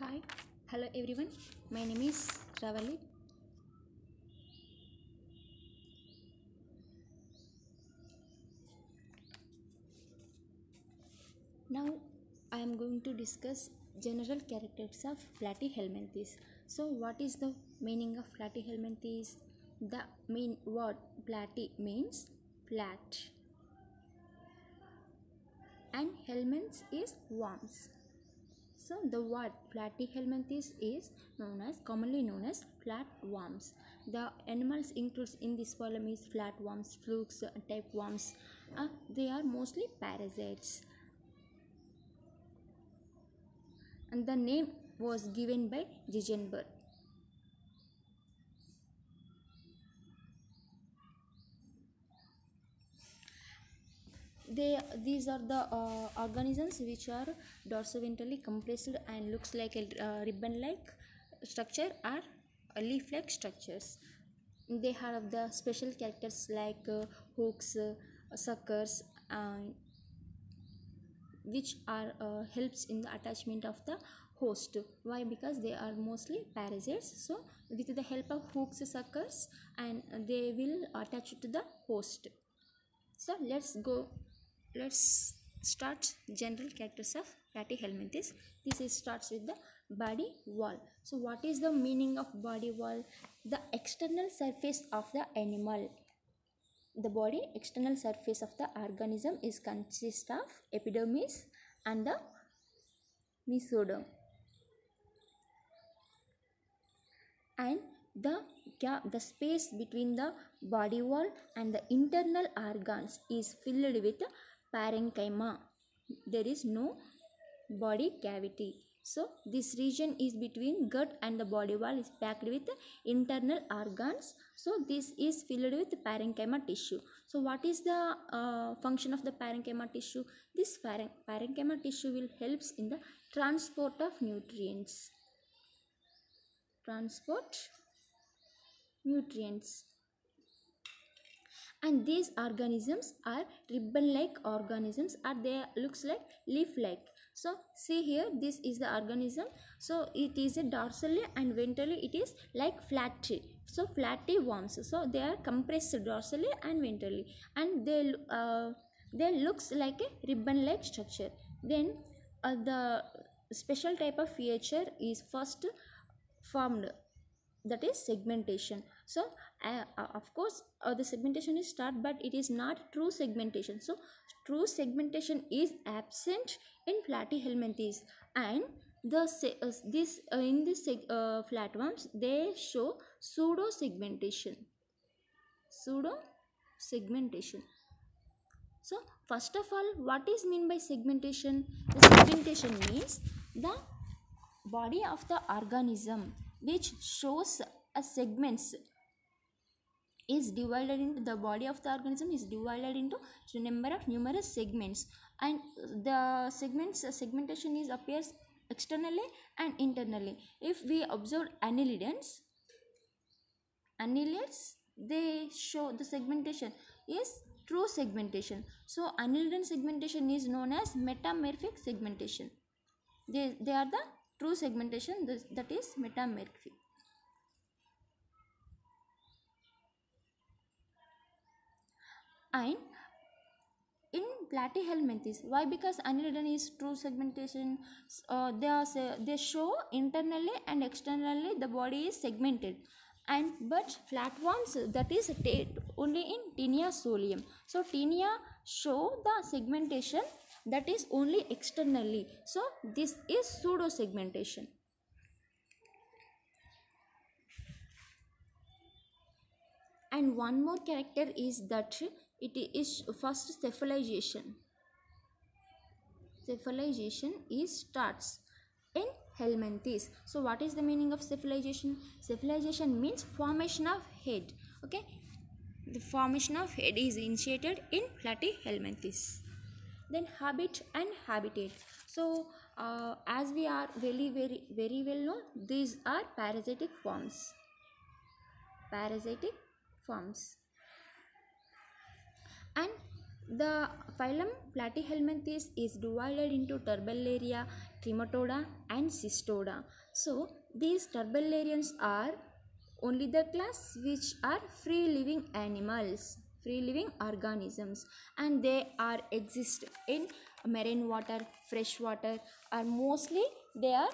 Hi, hello everyone. My name is Ravali. Now I am going to discuss general characteristics of platyhelminthes. So, what is the meaning of platyhelminthes? The main word platy means flat, and helminths is worms. So the word platyhelminthes is commonly known as flatworms. The animals includes in this phylum is flatworms, flukes, tapeworms. They are mostly parasites, and the name was given by Gigenberg. These are the organisms which are dorsoventrally compressed and looks like a ribbon-like structure or leaf-like structures. They have the special characters like hooks, suckers, which are helps in the attachment of the host. Why? Because they are mostly parasites. So with the help of hooks, suckers, and they will attach to the host. So let's start general characters of platyhelminthes. Starts with the body wall. So what is the meaning of body wall? The external surface of the animal. The body external surface of the organism is consist of epidermis and the mesoderm, and the space between the body wall and the internal organs is filled with parenchyma. There is no body cavity. So this region is between gut and the body wall is packed with internal organs. So this is filled with parenchyma tissue. So what is the function of the parenchyma tissue? This parenchyma tissue will helps in the transport of nutrients. And these organisms are ribbon like organisms, or they looks like leaf like. So see here, this is the organism. So it is a dorsally and ventrally it is like flatty. So flatty worms, so they are compressed dorsally and ventrally, and they looks like a ribbon like structure. Then the special type of feature is first formed, that is segmentation. So of course the segmentation is start, but it is not true segmentation. So true segmentation is absent in platyhelminthes, and in this flatworms they show pseudo segmentation. So first of all, what is mean by segmentation? The segmentation means the body of the organism which shows a segments is divided into the body of the organism is divided into numerous segments, and the segmentation is appears externally and internally. If we observe annelids, they show the segmentation is true segmentation. So annelid segmentation is known as metamorphic segmentation. They are the true segmentation, that is metamorphic. And in platyhelminthes, why? Because annelid is true segmentation. They show internally and externally the body is segmented, and but flatworms, that is only in Taenia solium. So Taenia show the segmentation that is only externally. So this is pseudo segmentation. And one more character is that it is first cephalization. Cephalization is starts in helminthes. So what is the meaning of cephalization? Cephalization means formation of head. Okay, the formation of head is initiated in platyhelminthes. Then habit and habitat. So as we are very well known, these are parasitic forms. And The phylum Platyhelminthes is divided into Turbellaria, Trematoda and Cystoda. So these Turbellarians are only the class which are free living animals, free living organisms, and they are exist in marine water, fresh water, or mostly they are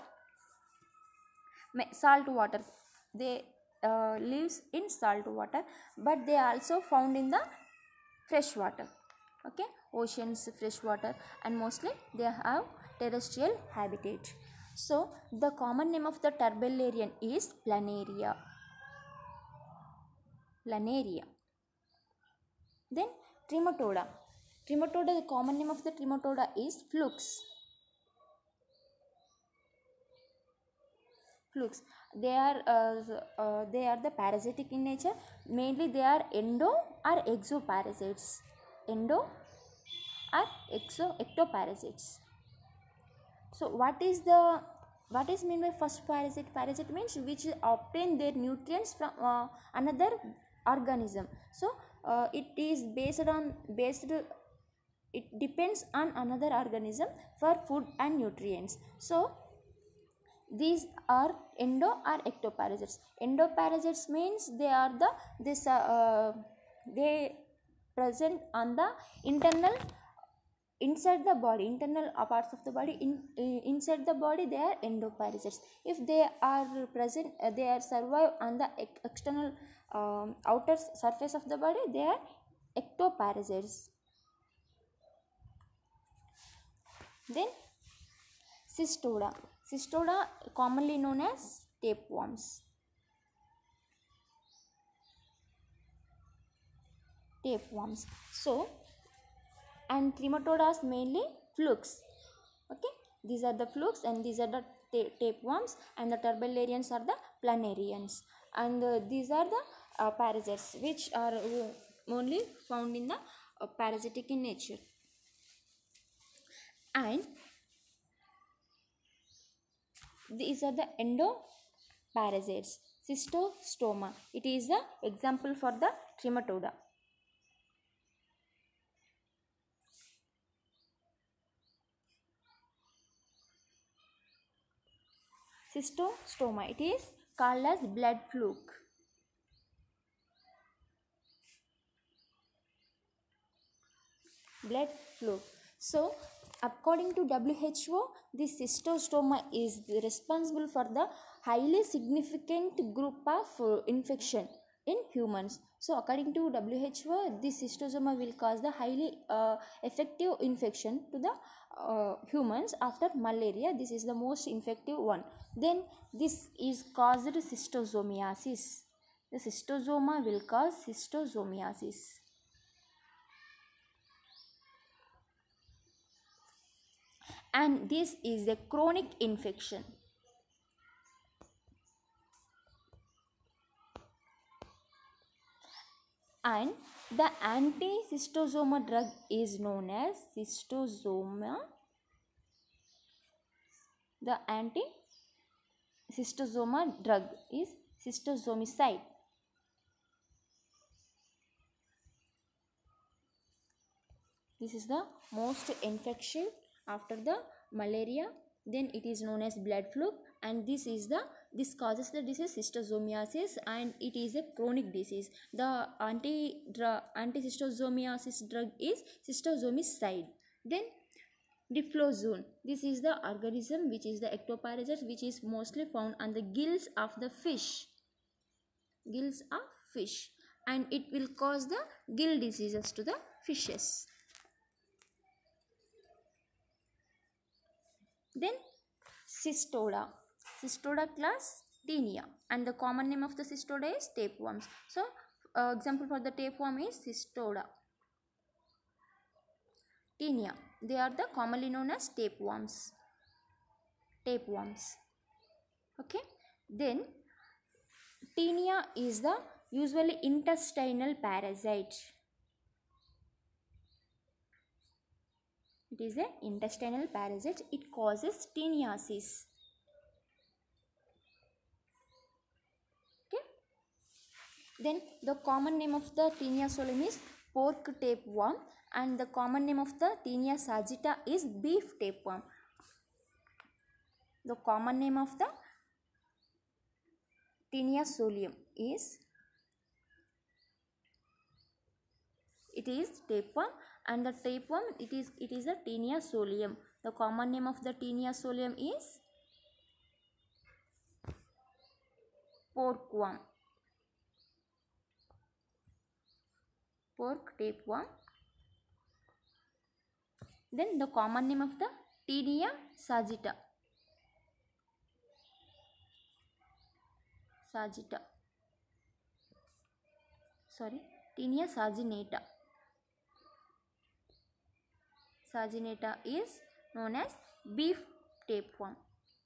salt water. They lives in salt water, but they are also found in the fresh water. Okay, oceans, fresh water, and mostly they have terrestrial habitat. So the common name of the turbellarian is planaria. Planaria. Then trematoda. Trematoda, the common name of the trematoda is flukes. Flukes. They are the parasitic in nature. Mainly they are endo or exoparasites. Endo or ectoparasites. So what is mean by first parasite? Parasite means which obtain their nutrients from another organism. So it is based it depends on another organism for food and nutrients. So these are endo or ectoparasites. Endoparasites means they present on the inside the body, internal parts of the body. Inside the body they are endoparasites. If they are present, they are survive on the external outer surface of the body, they are ectoparasites. Then cystoda. Cystoda commonly known as tapeworms. Tapeworms. So and trematodas mainly flukes. Okay, these are the flukes and these are the tapeworms, and the turbellarians are the planarians, and these are the parasites which are only found in the parasitic in nature. And these are the endoparasites. Cystostoma, it is the example for the trematoda. Cystostoma, it is called as blood fluke. Blood fluke. So according to WHO, this cystostoma is responsible for the highly significant group of infection in humans. So according to WHO, this cystostoma will cause the highly effective infection to the humans after malaria. This is the most infective one. Then this is caused schistosomiasis. The cystosoma will cause schistosomiasis. And this is a chronic infection. And the anti-cystosoma drug is known as cystosoma. The anti-cystosoma drug is cystosomicide. This is the most infection after the malaria. Then it is known as blood fluke, and this causes the disease schistosomiasis, and it is a chronic disease. The anti-schistosomiasis drug is cystosomicide. Then diflozoon, this is the organism which is the ectoparasite, which is mostly found on the gills of the fish. Gills of fish, and it will cause the gill diseases to the fishes. Then cystoda. Cystoda class Taenia, and the common name of the cystoda is tapeworms. So example for the tapeworm is cystoda. Taenia, they are the commonly known as tapeworms. Tapeworms. Okay. Then Taenia is the usually intestinal parasite. It is an intestinal parasite. It causes teniasis. Okay. Then the common name of the Taenia solemnis is pork tapeworm, and the common name of the Taenia sagitta is beef tapeworm. The common name of the Taenia solium is tapeworm, and the tapeworm it is a Taenia solium. The common name of the Taenia solium is porkworm, pork tapeworm. Then the common name of the Taenia sagitta, Taenia saginata. Saginata is known as beef tapeworm.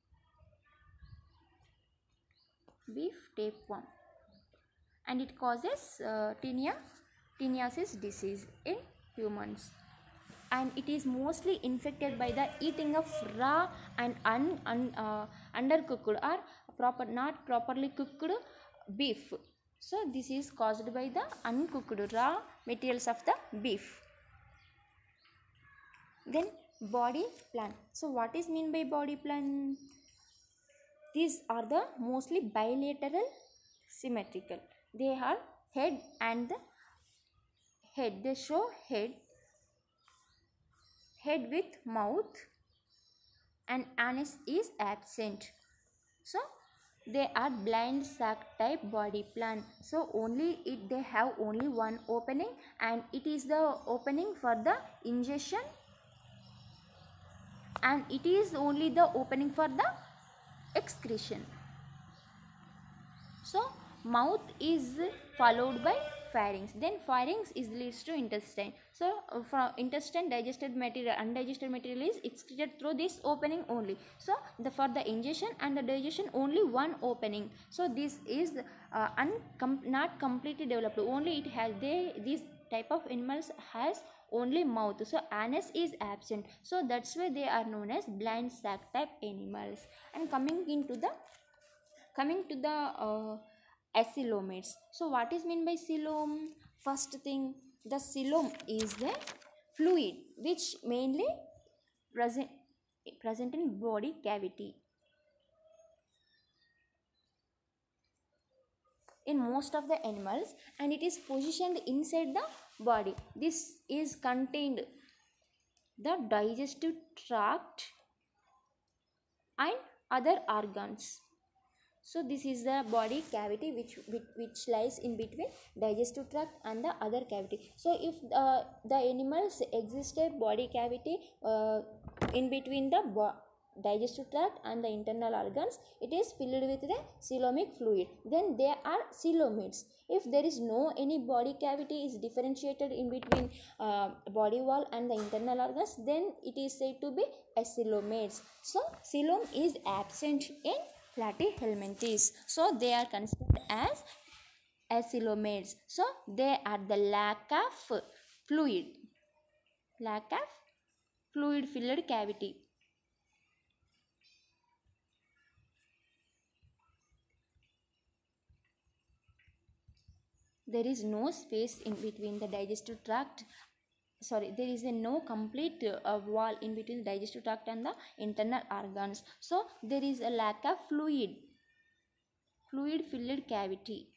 And it causes teniasis disease in humans, and it is mostly infected by the eating of raw and undercooked or not properly cooked beef. So this is caused by the uncooked raw materials of the beef. Then body plan. So what is mean by body plan? These are the mostly bilateral symmetrical. They are head and the head. They show head with mouth, and anus is absent. So they are blind sac type body plan. So they have only one opening, and it is the opening for the ingestion, and it is only the opening for the excretion. So mouth is followed by pharynx. Then pharynx leads to intestine. So from intestine, digested material, undigested material is excreted through this opening only. So for the ingestion and the digestion, only one opening. So this is not completely developed. Only it has this type of animals has only mouth. So anus is absent. So that's why they are known as blind sac type animals. And coming to the acoelomates. So what is mean by coelom? First thing, the coelom is the fluid which mainly present in body cavity. In most of the animals, and it is positioned inside the body. This is contained the digestive tract and other organs. So this is the body cavity which lies in between digestive tract and the other cavity. So if the animals existed body cavity in between the digestive tract and the internal organs, it is filled with the coelomic fluid. Then there are coelomates. If there is no any body cavity is differentiated in between body wall and the internal organs, then it is said to be acoelomates. So coelom is absent in Platyhelminthes. So they are considered as acoelomates. So they are the lack of fluid filled cavity. There is no space in between the digestive tract. There is no complete wall in between the digestive tract and the internal organs. So there is a lack of fluid filled cavity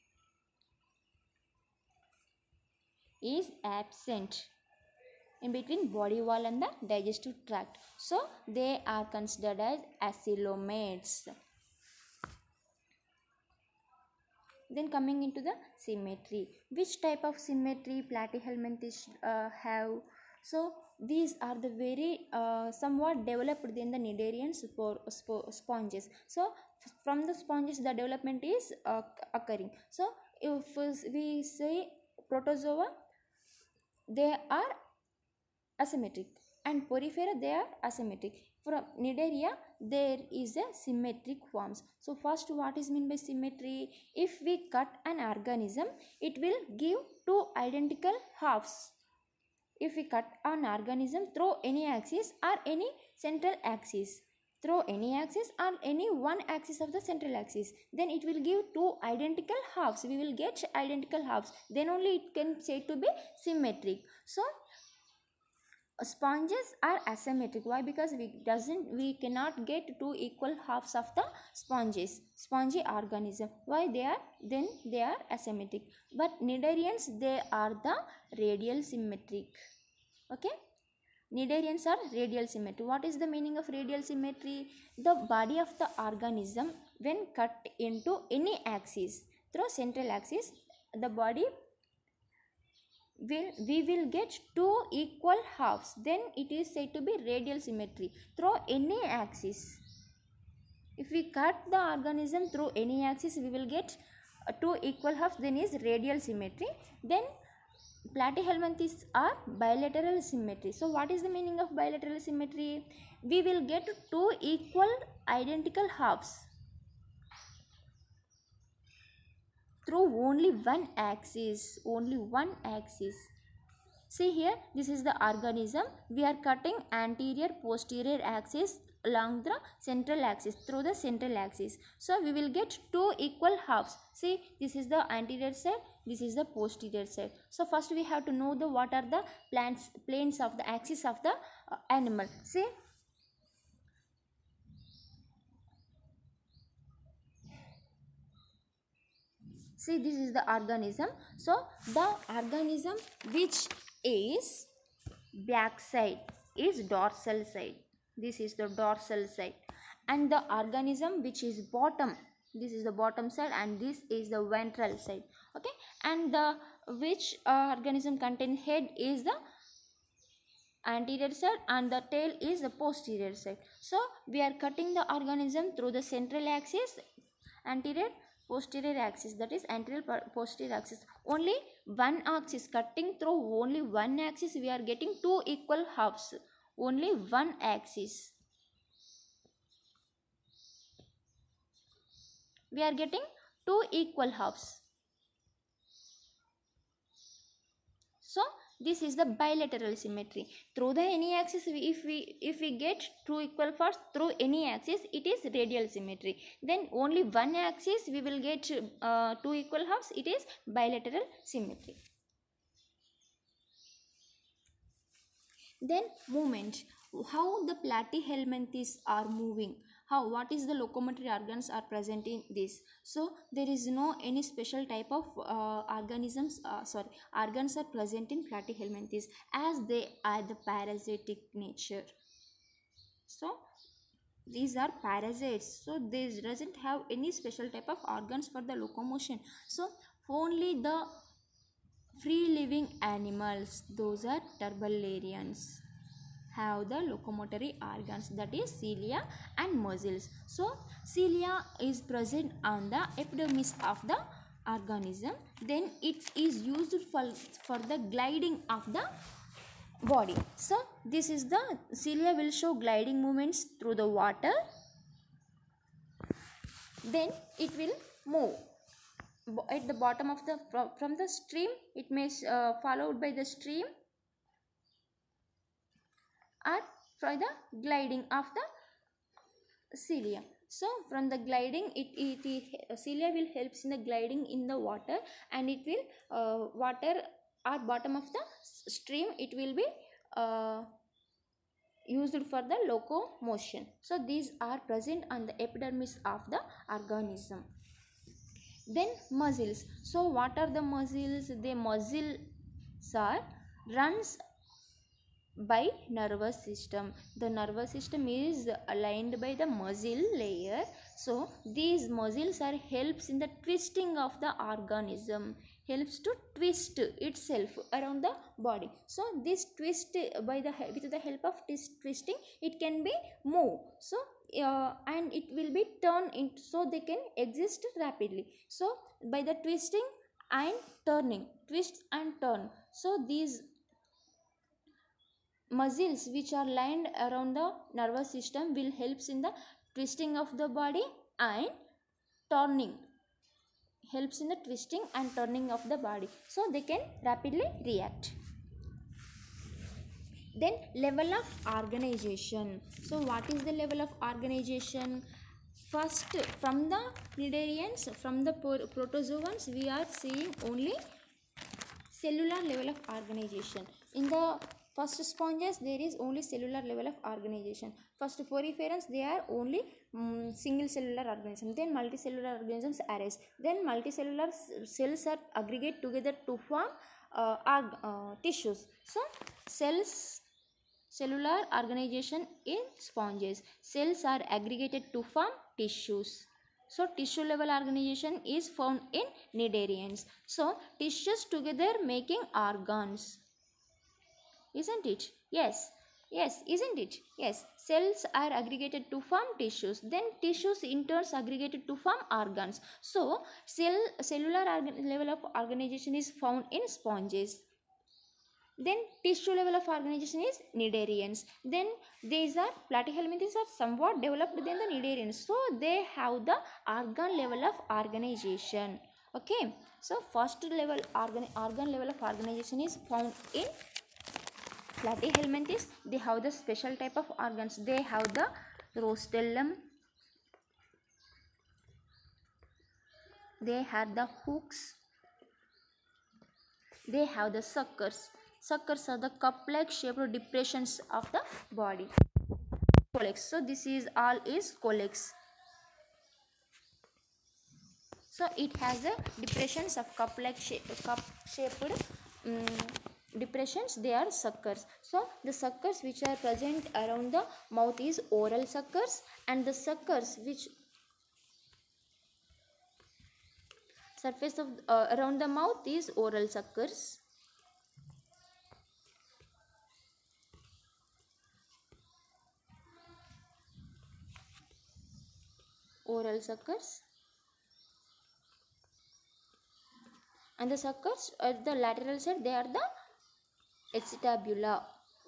is absent in between body wall and the digestive tract. So they are considered as acoelomates. Then coming into the symmetry, which type of symmetry Platyhelminthes have? So these are the very somewhat developed in the Cnidarian sponges. So from the sponges the development is occurring. So if we say protozoa, they are asymmetric, and porifera they are asymmetric. From Cnidaria there is a symmetric forms. So first, what is meant by symmetry? If we cut an organism, it will give two identical halves. If we cut an organism through any axis or any central axis, through any axis or any one axis of the central axis, then it will give two identical halves. We will get identical halves. Then only it can say to be symmetric. So Sponges are asymmetric. Why? Because we cannot get two equal halves of the spongy organism. Why they are? Then they are asymmetric. But cnidarians, they are the radial symmetric. Okay, cnidarians are radial symmetry. What is the meaning of radial symmetry? The body of the organism, when cut into any axis through central axis, the body we will get two equal halves. Then it is said to be radial symmetry through any axis. If we cut the organism through any axis, we will get two equal halves, then is radial symmetry. Then platyhelminthes are bilateral symmetry. So what is the meaning of bilateral symmetry? We will get two equal identical halves through only one axis. See here, this is the organism. We are cutting anterior posterior axis along the central axis, through the central axis. So we will get two equal halves. See, this is the anterior side, this is the posterior side. So first we have to know the what are the planes of the axis of the animal. See, this is the organism. So the organism which is back side is dorsal side. This is the dorsal side. And the organism which is bottom, this is the bottom side, and this is the ventral side. Okay, and the which organism contain head is the anterior side, and the tail is the posterior side. So we are cutting the organism through the central axis, anterior posterior axis, that is anterior posterior axis. Only one axis, cutting through only one axis, we are getting two equal halves. Only one axis we are getting two equal halves. So this is the bilateral symmetry. Through the any axis, if we get two equal halves through any axis, it is radial symmetry. Then only one axis we will get two equal halves, it is bilateral symmetry. Then movement. How the platyhelminthes are moving, what is the locomotory organs are present in this. So there is no any special type of organs are present in platyhelminthes, as they are the parasitic nature. So these are parasites, so they doesn't have any special type of organs for the locomotion. So only the free living animals, those are turbellarians, have the locomotory organs, that is cilia and muscles. So cilia is present on the epidermis of the organism. Then it is used for the gliding of the body. So this is the cilia will show gliding movements through the water. Then it will move at the bottom of the from the stream. It may followed by the stream, or for the gliding of the cilia. So from the gliding, cilia will helps in the gliding in the water, and it will water or bottom of the stream, it will be used for the locomotion. So these are present on the epidermis of the organism. Then muscles. So what are the muscles? The muscles are runs by nervous system. The nervous system is aligned by the muscle layer. So these muscles are helps in the twisting of the organism, helps to twist itself around the body. So this twist with the help of this twisting, it can be move. So and it will be turned into, so they can exist rapidly. So by the twisting and turning, twist and turn, so these muscles which are lined around the nervous system will helps in the twisting of the body and turning, helps in the twisting and turning of the body, so they can rapidly react. Then level of organization. So what is the level of organization? First, from the cnidarians, from the protozoans, we are seeing only cellular level of organization. In the First sponges, there is only cellular level of organization. First poriferans, they are only single cellular organism. Then multicellular organisms arise. Then multicellular cells are aggregate together to form tissues. So cellular organization in sponges. Cells are aggregated to form tissues. So tissue level organization is found in cnidarians. So tissues together making organs. Isn't it? Yes. Yes, isn't it? Yes. Cells are aggregated to form tissues. Then tissues in turn aggregated to form organs. So cellular level of organization is found in sponges. Then tissue level of organization is cnidarians. Then these are platyhelminthes are somewhat developed than the cnidarians. So they have the organ level of organization. Okay. So first level organ level of organization is found in platyhelminthes. They have the special type of organs. They have the rostellum. They have the hooks. They have the suckers. Suckers are the cup-like shaped depressions of the body. Colex. So this is all is colex. So it has a depressions of cup-like cup-shaped depressions. They are suckers. So the suckers which are present around the mouth is oral suckers, and the suckers which surface of around the mouth is oral suckers. Oral suckers. And the suckers at the lateral side, they are the acetabula.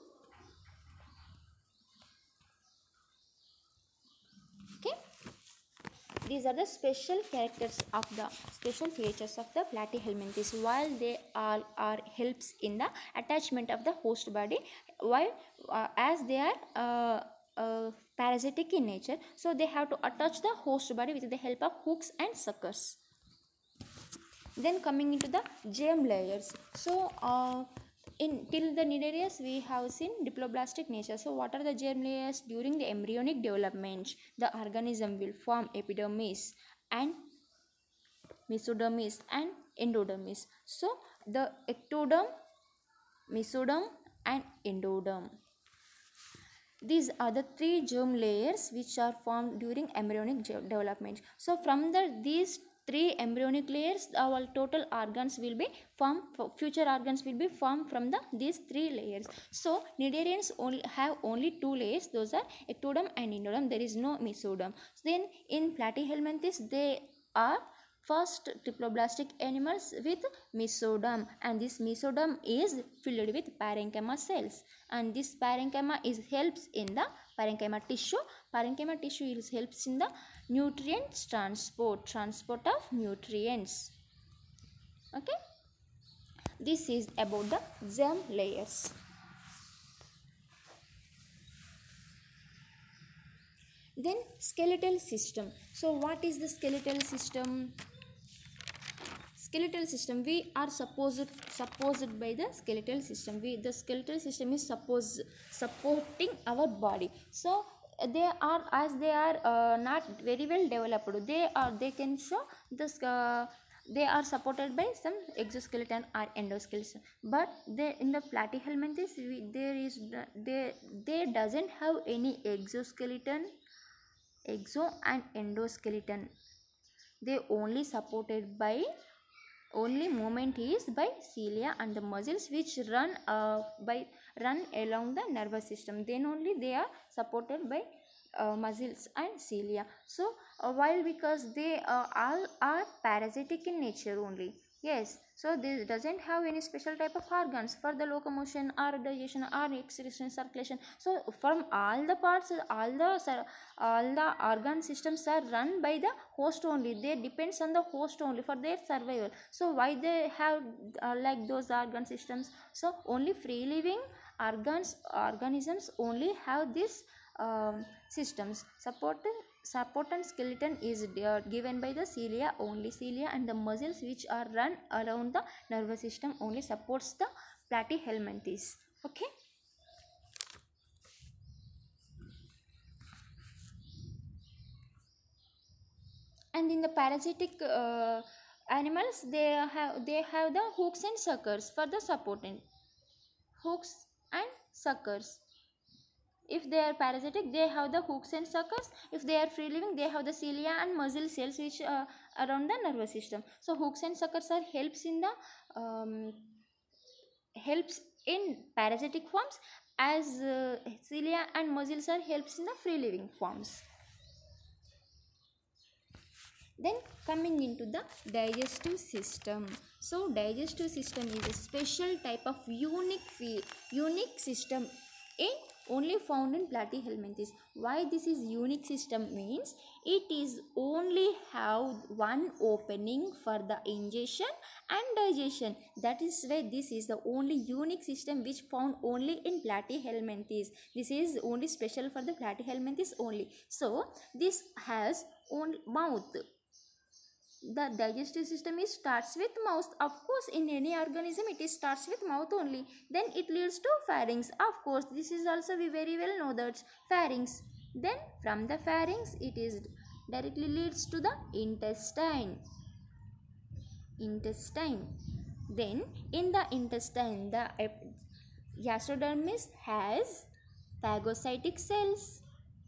Okay. These are the special characters of the special features of the platyhelminthes. While they all are helps in the attachment of the host body, while as they are parasitic in nature, so they have to attach the host body with the help of hooks and suckers. Then coming into the germ layers. So till the cnidarians we have seen diploblastic nature. So what are the germ layers? During the embryonic development, the organism will form epidermis and mesodermis and endodermis. So the ectoderm, mesoderm and endoderm. These are the three germ layers which are formed during embryonic development. So from these three embryonic layers, our total organs will be formed. Future organs will be formed from these three layers. So cnidarians have only two layers. Those are ectoderm and endoderm. There is no mesoderm. So then in platyhelminthes, they are first triploblastic animals with mesoderm, and this mesoderm is filled with parenchyma cells, and this parenchyma helps in the parenchyma tissue. Parenchyma tissue helps in the nutrients transport of nutrients. Okay, this is about the germ layers. Then skeletal system. So what is the skeletal system? Skeletal system, we are supposed by the skeletal system. The skeletal system is supporting our body. So they are, as they are not very well developed, they can show this they are supported by some exoskeleton or endoskeleton, but they in the platyhelminthes they doesn't have any exoskeleton, exo and endoskeleton. They only supported by only movement is by cilia and the muscles which run along the nervous system. Then only they are supported by muscles and cilia. So while because they all are parasitic in nature only. Yes, so this doesn't have any special type of organs for the locomotion or digestion or excretion, circulation. So from all the parts, all the organ systems are run by the host only. They depends on the host only for their survival. So why they have like those organ systems? So only free living organisms only have this systems. Support and skeleton is given by the cilia only. Cilia and the muscles which are run around the nervous system only supports the platyhelminthes. Okay. And in the parasitic animals, they have the hooks and suckers for the supporting. Hooks and suckers. If they are parasitic, they have the hooks and suckers. If they are free living, they have the cilia and muscle cells which around the nervous system. So hooks and suckers are helps in parasitic forms, as cilia and muscles are helps in the free living forms. Then coming into the digestive system. So digestive system is a special type of unique system in only found in Platyhelminthes. Why this is unique system means it is only have one opening for the ingestion and digestion. That is why this is the only unique system which found only in Platyhelminthes. This is only special for the Platyhelminthes only. So this has only mouth. The digestive system starts with mouth. Of course, in any organism it starts with mouth only. Then it leads to pharynx. Of course, this is also we very well know that pharynx. Then from the pharynx it is directly leads to the intestine. Then in the intestine, the gastrodermis has phagocytic cells.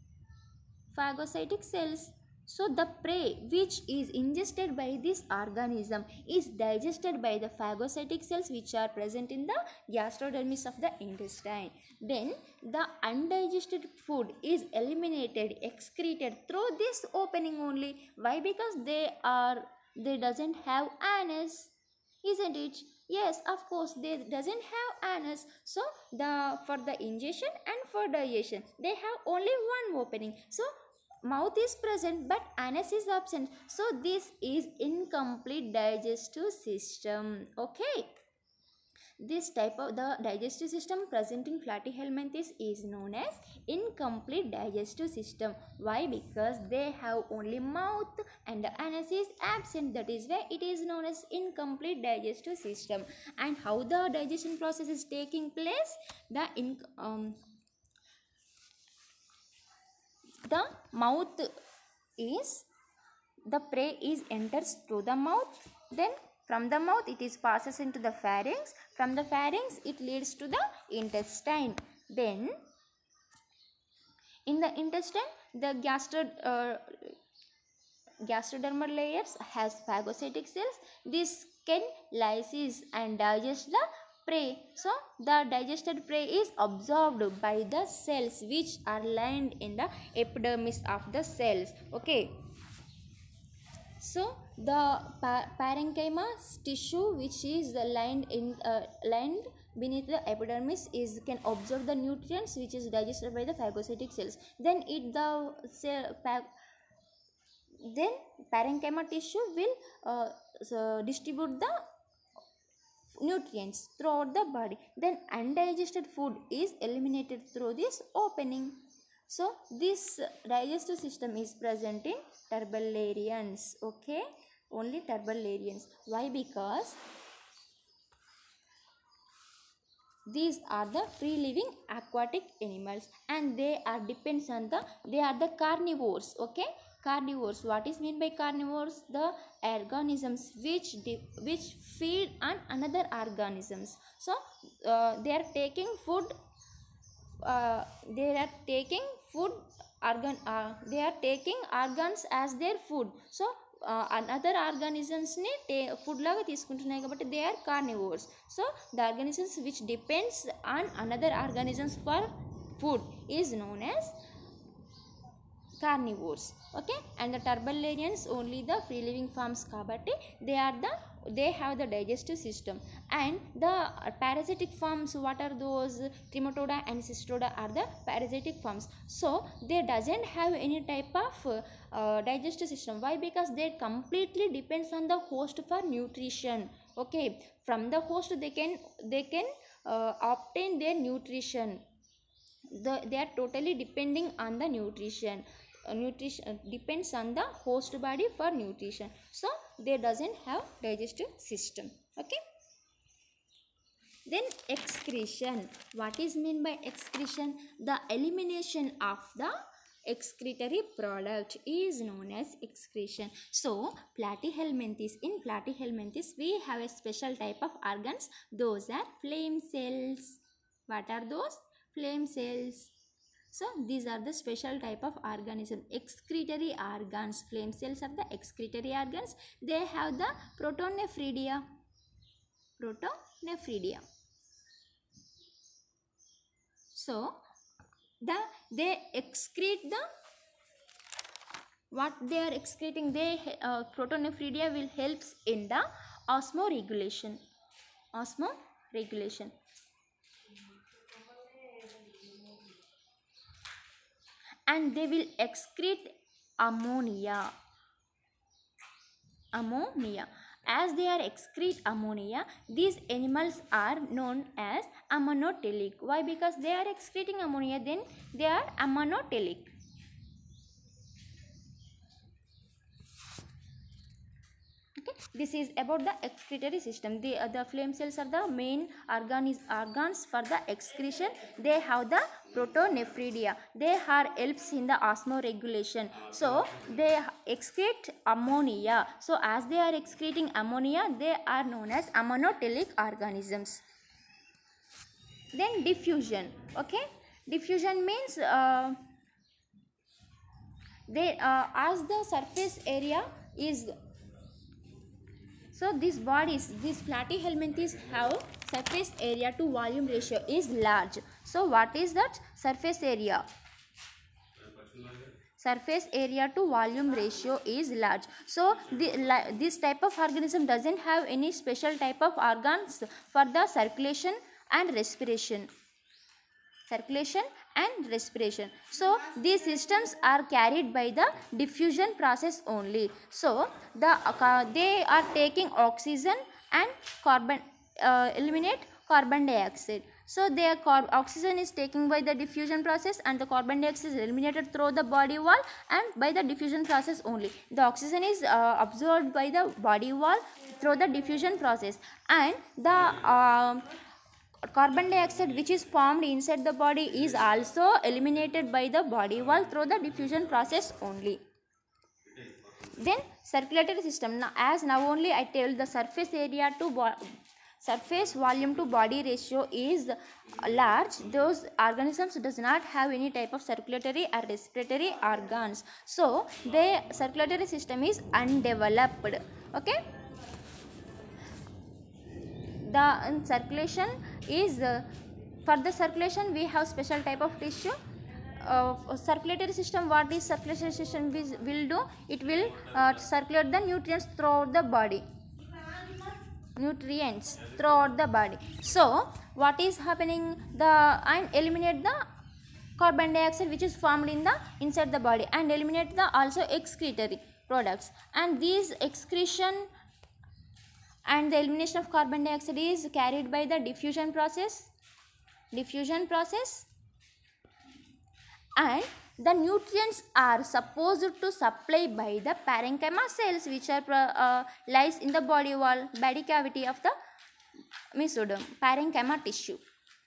So the prey which is ingested by this organism is digested by the phagocytic cells which are present in the gastrodermis of the intestine. Then the undigested food is excreted through this opening only. Why? Because they doesn't have anus, isn't it? Yes, of course, they doesn't have anus. So for the ingestion and for digestion, they have only one opening. So mouth is present but anus is absent. So this is incomplete digestive system. Okay. This type of the digestive system present in Platyhelminthes is known as incomplete digestive system. Why? Because they have only mouth and the anus is absent. That is why it is known as incomplete digestive system. And how the digestion process is taking place? The mouth is, the prey is enters through the mouth. Then from the mouth it is passes into the pharynx. From the pharynx it leads to the intestine. Then in the intestine the gastrodermal layers has phagocytic cells. This can lysis and digest the prey. So the digested prey is absorbed by the cells which are lined in the epidermis of the cells. Okay. So the parenchyma tissue which is lined beneath the epidermis can absorb the nutrients which is digested by the phagocytic cells. Then then parenchyma tissue will distribute the nutrients throughout the body. Then undigested food is eliminated through this opening. So this digestive system is present in turbellarians. Okay, only turbellarians. Why? Because these are the free living aquatic animals and they are the carnivores. Okay, carnivores. What is mean by carnivores? The organisms which feed on another organisms. So they are taking food. They are taking organs as their food. So another organisms ni food laga తీసుకుంటున్నాయి కాబట్టి they are carnivores. So the organisms which depends on another organisms for food is known as carnivores. Okay, and the turbellarians only the free living forms kabatti they have the digestive system. And the parasitic forms, what are those? Trematode and Cystidoda are the parasitic forms. So they doesn't have any type of digestive system. Why? Because they completely depends on the host for nutrition. Okay, from the host they can obtain their nutrition. They are totally depending on the nutrition depends on the host body for nutrition. So they doesn't have digestive system. Okay. Then excretion. What is mean by excretion? The elimination of the excretory product is known as excretion. So platyhelminthes, in platyhelminthes we have a special type of organs. Those are flame cells. What are those? Flame cells. So these are the special type of organism, excretory organs. Flame cells are the excretory organs. They have the protonephridia. Protonephridia. So they excrete the, what they are excreting, they protonephridia will helps in the osmoregulation. Osmoregulation. And they will excrete ammonia. As they are excrete ammonia, these animals are known as ammonotelic. Why? Because they are excreting ammonia, then they are ammonotelic. Okay, this is about the excretory system. The flame cells are the main organs for the excretion. They have the protonephridia. They are helps in the osmoregulation. So they excrete ammonia. So as they are excreting ammonia, they are known as ammonotelic organisms. Then diffusion. Okay, diffusion means as the surface area is, so these platyhelminthes have surface area to volume ratio is large. So what is that? Surface area. Surface area to volume ratio is large. So this type of organism doesn't have any special type of organs for the circulation and respiration. So these systems are carried by the diffusion process only. So they are taking oxygen and carbon, eliminate carbon dioxide. So their oxygen is taken by the diffusion process, and the carbon dioxide is eliminated through the body wall and by the diffusion process only. The oxygen is absorbed by the body wall through the diffusion process, and the carbon dioxide which is formed inside the body is also eliminated by the body wall through the diffusion process only. Then circulatory system. Now only I tell the surface area to surface volume to body ratio is large. Those organisms does not have any type of circulatory or respiratory organs. So the circulatory system is undeveloped. Okay. The circulation is for the circulation we have special type of tissue. Circulatory system, what is circulatory system will do? It will circulate the nutrients throughout the body. So what is happening? And eliminate the carbon dioxide which is formed in the inside the body, and eliminate the also excretory products. And these excretion and the elimination of carbon dioxide is carried by the diffusion process. And the nutrients are supposed to supply by the parenchyma cells which are lies in the body wall, body cavity of the mesoderm, parenchyma tissue.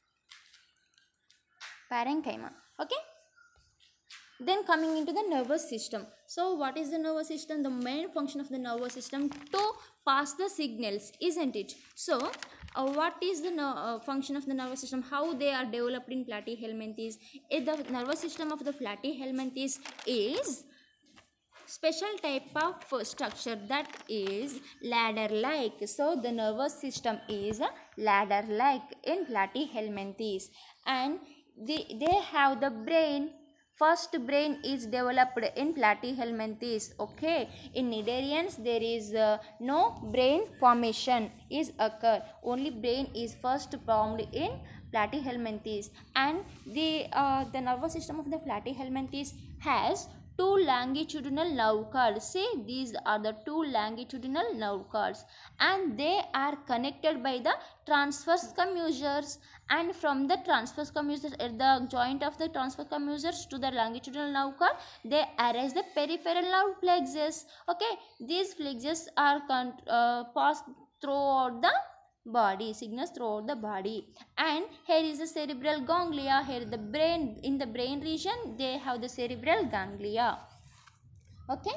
Okay. Then coming into the nervous system. So what is the nervous system? The main function of the nervous system to pass the signals, isn't it? So what is the function of the nervous system? How they are developed in platyhelminthes? The nervous system of the platyhelminthes is special type of structure, that is ladder-like. So the nervous system is ladder-like in platyhelminthes, and they have the brain. First brain is developed in platyhelminthes. Okay, in Cnidarians there is no brain formation is occur. Only brain is first formed in platyhelminthes. And the nervous system of the platyhelminthes has two longitudinal nerve cords. See, these are the two longitudinal nerve cords, and they are connected by the transverse commissures. And from the transverse commissures, at the joint of the transverse commissures to the longitudinal nerve cord, they arise the peripheral nerve plexus. Okay, these plexus are passed throughout the body, signals throughout the body. And here is the cerebral ganglia. Here the brain, in the brain region they have the cerebral ganglia. Okay.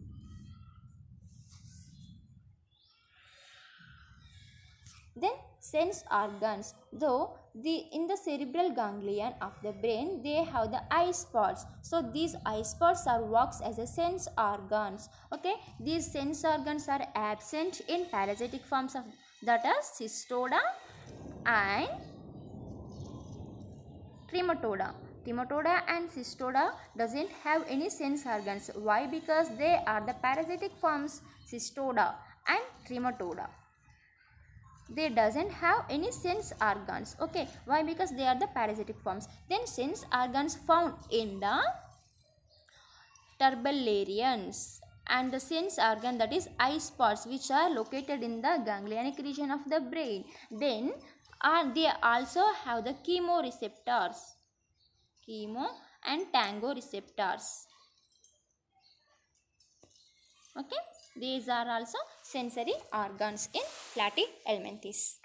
Then sense organs. Though in the cerebral ganglion of the brain they have the eye spots. So these eye spots are works as a sense organs. Okay, these sense organs are absent in parasitic forms of that are Cystoda and Trematoda. Trematoda and Cystoda doesn't have any sense organs. Why? Because they are the parasitic forms Cystoda and Trematoda. They doesn't have any sense organs. Okay, why? Because they are the parasitic forms. Then sense organs found in the turbellarians, and the sense organ that is eye spots, which are located in the ganglionic region of the brain. Then they also have the chemoreceptors, chemo and tango receptors. Okay, these are also sensory organs in platyhelminthes.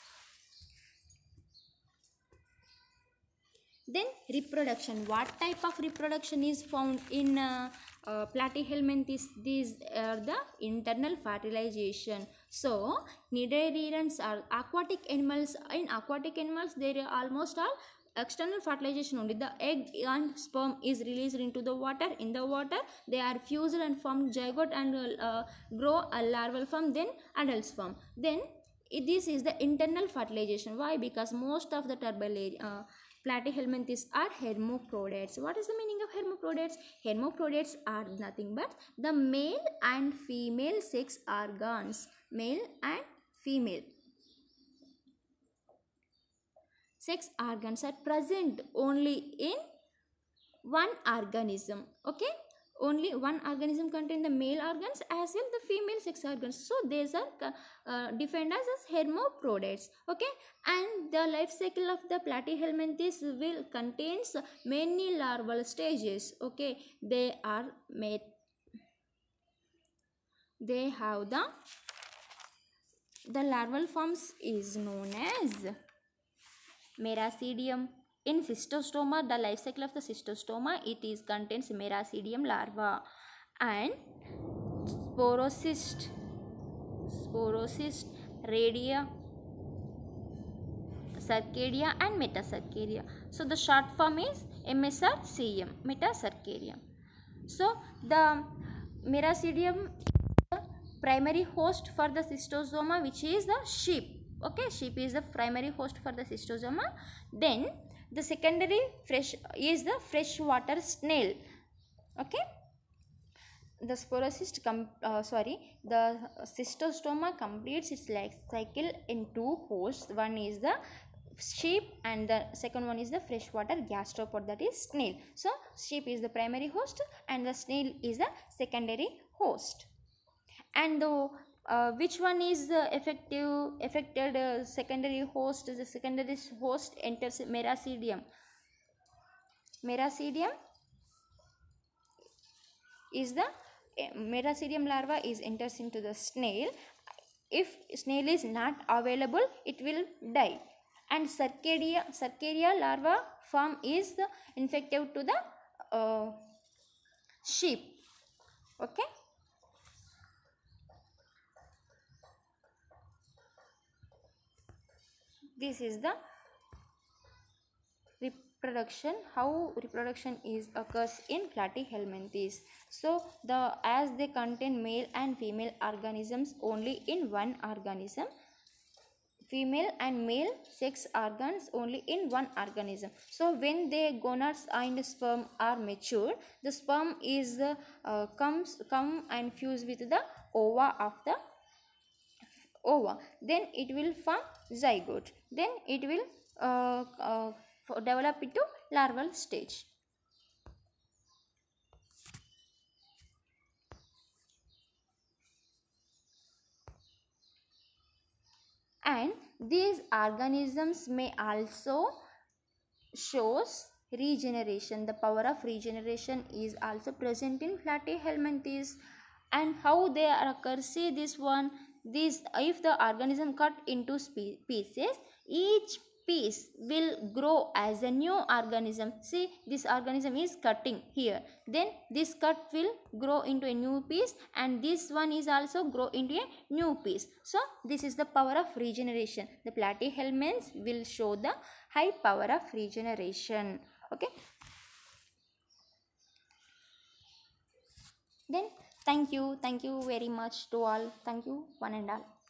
Then reproduction. What type of reproduction is found in platyhelminthes? These are the internal fertilization. So cnidarians are aquatic animals. In aquatic animals there are almost all external fertilization only. The egg and sperm is released into the water. In the water they are fused and form zygote and grow a larval form, then adult sperm. Then this is the internal fertilization. Why? Because most of the platyhelminthes are hermaphrodites. What is the meaning of hermaphrodites? Hermaphrodites are nothing but the male and female sex organs. Male and female sex organs are present only in one organism. Okay, only one organism contain the male organs as well the female sex organs. So these are defined as hermaphrodites. Okay, and the life cycle of the platyhelminthes will contains many larval stages. Okay, they are made. They have the larval forms is known as Meracidium. In Cystostoma, the life cycle of the Cystostoma, it is contains Meracidium larva and Sporocyst, Radia, Cercaria and Metacercaria. So the short form is MSRCM, Metacercaria. So the Meracidium is the primary host for the Cystosoma, which is the sheep. Okay, sheep is the primary host for the Cystosoma. Then the secondary is the freshwater snail. Okay, the the Cystostoma completes its life cycle in two hosts. One is the sheep and the second one is the freshwater gastropod, that is snail. So sheep is the primary host and the snail is the secondary host. And the which one is the affected secondary host? The secondary host enters Meracidium. Meracidium is the Meracidium larva is enters into the snail. If snail is not available, it will die. And Cercaria larva form is the infective to the sheep. Okay. This is the reproduction, how reproduction is occurs in platyhelminthes. So as they contain male and female organisms only in one organism, female and male sex organs only in one organism. So when the gonads and sperm are matured, the sperm is come and fuse with the ova of the ova. Then it will form zygote. Then it will develop into larval stage. And these organisms may also shows regeneration. The power of regeneration is also present in platyhelminthes. And how they occur? See this one. this, if the organism cut into pieces, each piece will grow as a new organism. See, this organism is cutting here, then this cut will grow into a new piece, and this one is also grow into a new piece. So this is the power of regeneration. The platyhelminths will show the high power of regeneration. Okay, then thank you very much to all. Thank you one and all.